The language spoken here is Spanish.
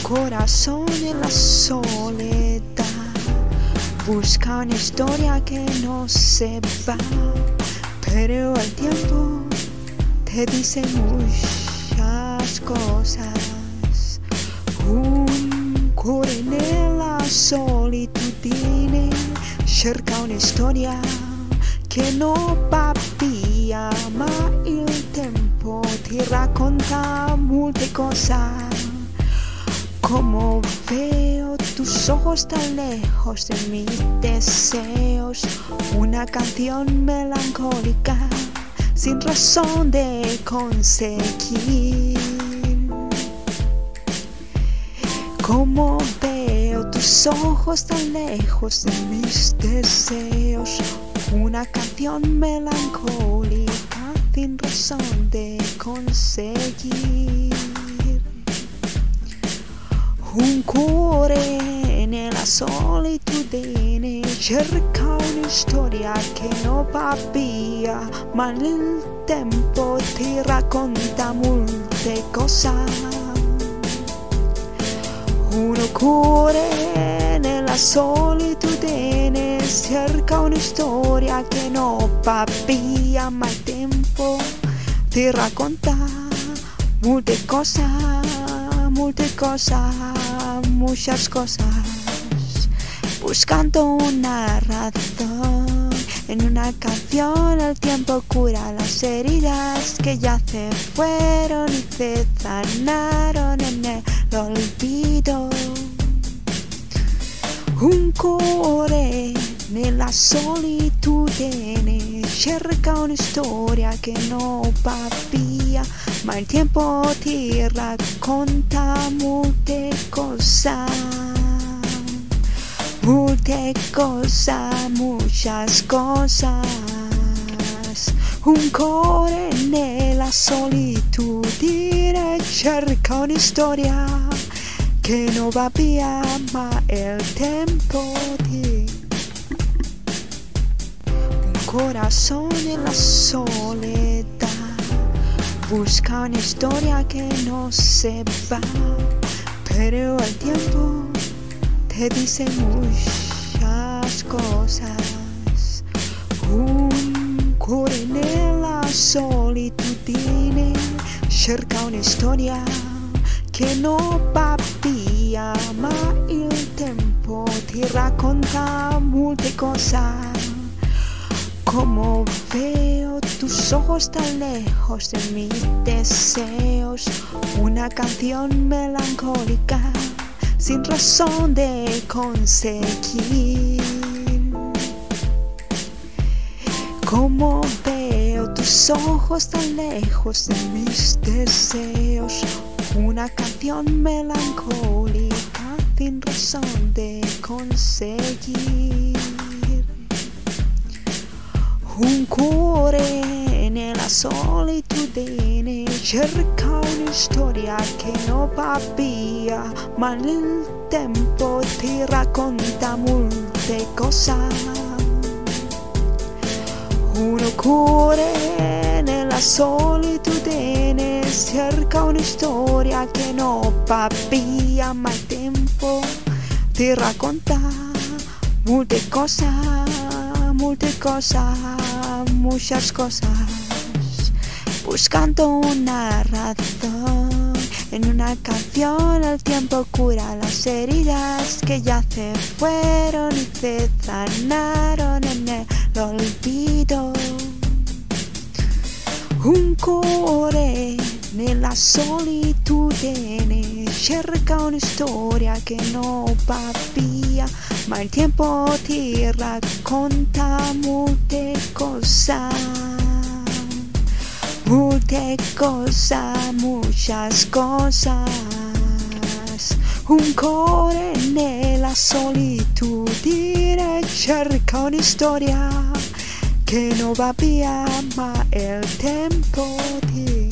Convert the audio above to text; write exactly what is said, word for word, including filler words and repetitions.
corazón en la soledad busca una historia que no se va, pero el tiempo te dice muchas cosas. Un cuore nella solitudine cerca una storia che non va via, ma il tempo ti racconta molte cose. Como veo tus ojos tan lejos de mis deseos, una canción melancólica sin razón de conseguir. Como veo tus ojos tan lejos de mis deseos, una canción melancólica sin razón de conseguir. Un cuore nella solitudine cerca una storia che non va via, ma il tempo ti racconta molte cose. Un cuore nella solitudine cerca una storia che non va via, ma il tempo ti racconta molte cose, molte cose, muchas cosas. Buscando una razón en una canción, el tiempo cura las heridas que ya se fueron y se sanaron en el olvido. Un cuore nella solitudine cerca una storia che non va via, ma il tempo ti racconta molte cose, molte cose, muchas cosas. Un cuore nella solitudine cerca una storia che non va via, ma il tempo ti. Un corazón en la soledad busca una historia que no se va, pero el tiempo te dice muchas cosas. Un cuore nella solitudine cerca una storia che non va via, ma il tempo ti racconta molte cose. Como veo tus ojos tan lejos de mis deseos, una canción melancólica sin razón de conseguir. Como veo tus ojos tan lejos de mis deseos, una canción melancólica sin razón de conseguir. Un cuore nella solitudine cerca una storia che non va via, ma il tempo ti racconta molte cose. Un cuore nella solitudine cerca una storia che non va via, ma il tempo ti racconta molte cose, molte cose, muchas cosas. Buscando una razón en una canción, el tiempo cura las heridas que ya se fueron y se sanaron en el olvido. Un cuore nella solitudine cerca una storia che non va via, ma il tempo ti racconta molte cose, molte cose, muchas cosas. Un cuore nella solitudine cerca una storia che non va via, ma il tempo ti